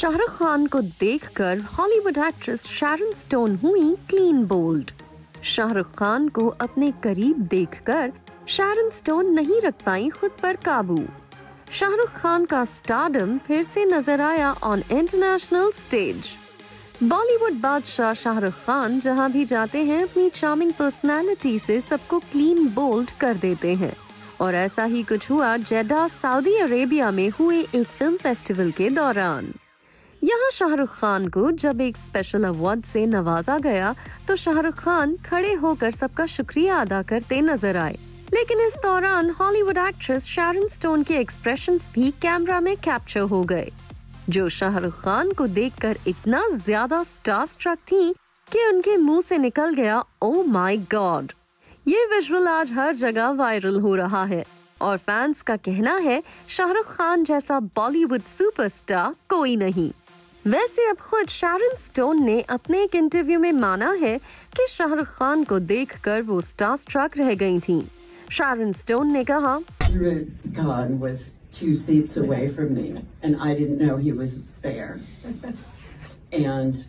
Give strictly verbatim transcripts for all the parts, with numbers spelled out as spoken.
शाहरुख खान को देखकर Hollywood actress Sharon Stone हुई क्लीन बोल्ड। शाहरुख खान को अपने करीब देखकर शैरन स्टोन नहीं रख पाई खुद पर काबू। शाहरुख खान का स्टारडम फिर से नजर आया ऑन इंटरनेशनल स्टेज। बॉलीवुड बादशाह शाहरुख खान जहां भी जाते हैं अपनी चार्मिंग पर्सनालिटी से सबको क्लीन बोल्ड कर देते हैं, और ऐसा ही कुछ हुआ जेदा सऊदी अरेबिया में हुए एक फिल्म फेस्टिवल के दौरान। यहाँ शाहरुख खान को जब एक स्पेशल अवार्ड से नवाजा गया तो शाहरुख खान खड़े होकर सबका शुक्रिया अदा करते नजर आए, लेकिन इस दौरान हॉलीवुड एक्ट्रेस शैरन स्टोन के एक्सप्रेशंस भी कैमरा में कैप्चर हो गए, जो शाहरुख खान को देखकर इतना ज्यादा स्टारस्ट्रक थी कि उनके मुंह से निकल गया ओ माय गॉड। ये विजुअल आज हर जगह वायरल हो रहा है और फैंस का कहना है शाहरुख खान जैसा बॉलीवुड सुपरस्टार कोई नहीं। वैसे अब खुद शैरन स्टोन ने अपने एक इंटरव्यू में माना है कि शाहरुख खान को देखकर वो स्टारस्ट्रक रह गई थीं। शैरन स्टोन ने कहा, Khan was two seats away from me and I didn't know he was there. And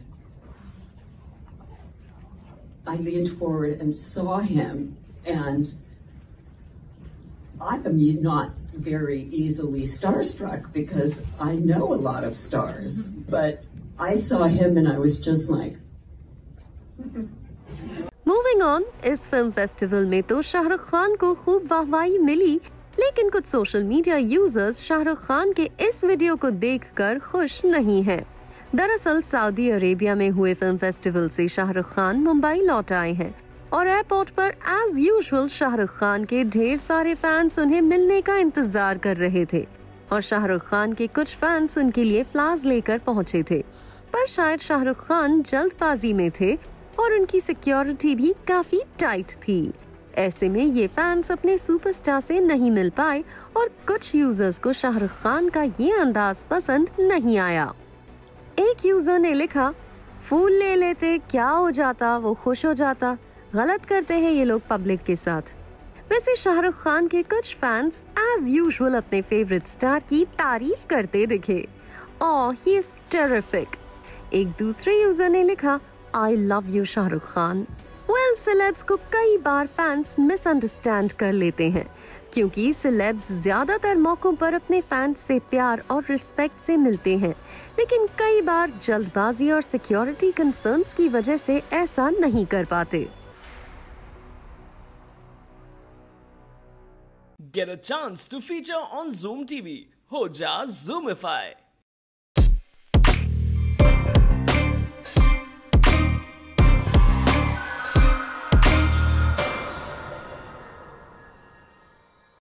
I leaned forward and saw him, and I am not very easily starstruck because I know a lot of stars, but I saw him and I was just like. Moving on, इस film festival में तो शाहरुख खान को खूब वाहवाही मिली, लेकिन कुछ social media users Shahrukh Khan के इस वीडियो को देखकर खुश नहीं हैं। दरअसल सऊदी अरेबिया में हुए फिल्म फेस्टिवल से शाहरुख खान मुंबई लौट आए हैं और एयरपोर्ट पर एज यूजुअल शाहरुख खान के ढेर सारे फैंस उन्हें मिलने का इंतजार कर रहे थे और शाहरुख खान के कुछ फैंस उनके लिए फ्लावर्स लेकर पहुंचे थे, पर शायद शाहरुख खान जल्दबाजी में थे और उनकी सिक्योरिटी भी काफी टाइट थी। ऐसे में ये फैंस अपने सुपरस्टार से नहीं मिल पाए और कुछ यूजर्स को शाहरुख खान का ये अंदाज पसंद नहीं आया। एक यूजर ने लिखा, फूल ले लेते क्या हो जाता, वो खुश हो जाता, गलत करते हैं ये लोग पब्लिक के साथ। वैसे शाहरुख खान के कुछ फैंस एज यूजुअल अपने फेवरेट स्टार की तारीफ करते दिखे। Oh, he is terrific. एक दूसरे यूजर ने लिखा, I love you Shahrukh Khan. Well, celebs को कई बार फैंस मिसअंडरस्टैंड कर लेते हैं, क्योंकि सेलेब्स ज्यादातर मौकों पर अपने फैंस से प्यार और रिस्पेक्ट से मिलते हैं, लेकिन कई बार जल्दबाजी और सिक्योरिटी कंसर्न्स की वजह से ऐसा नहीं कर पाते। Get a chance to feature on Zoom T V. हो जा Zoomify.